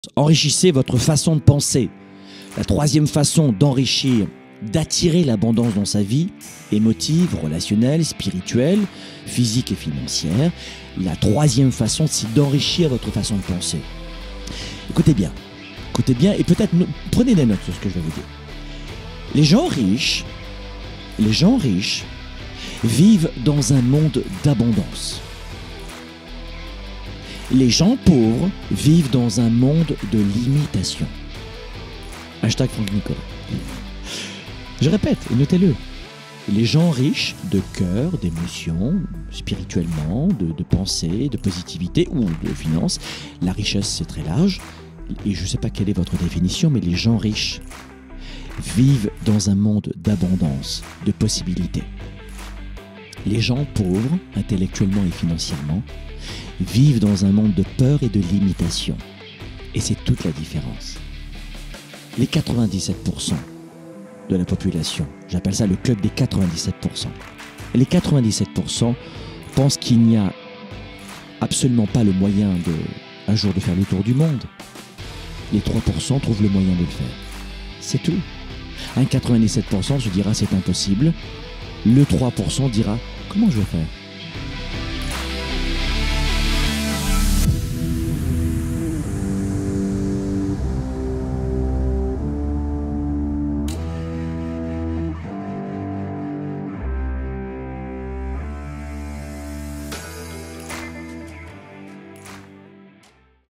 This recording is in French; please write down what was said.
Enrichissez votre façon de penser. La troisième façon d'enrichir, d'attirer l'abondance dans sa vie, émotive, relationnelle, spirituelle, physique et financière. La troisième façon, c'est d'enrichir votre façon de penser. Écoutez bien et peut-être prenez des notes sur ce que je vais vous dire. Les gens riches vivent dans un monde d'abondance. Les gens pauvres vivent dans un monde de limitation. Hashtag Franck Nicolas. Je répète, notez-le. Les gens riches de cœur, d'émotions, spirituellement, de pensée, de positivité ou de finances, la richesse c'est très large, et je ne sais pas quelle est votre définition, mais les gens riches vivent dans un monde d'abondance, de possibilités. Les gens pauvres, intellectuellement et financièrement, vivent dans un monde de peur et de limitation. Et c'est toute la différence. Les 97% de la population, j'appelle ça le club des 97%. Les 97% pensent qu'il n'y a absolument pas le moyen un jour de faire le tour du monde. Les 3% trouvent le moyen de le faire. C'est tout. Un 97% se dira c'est impossible. Le 3% dira comment je vais faire ?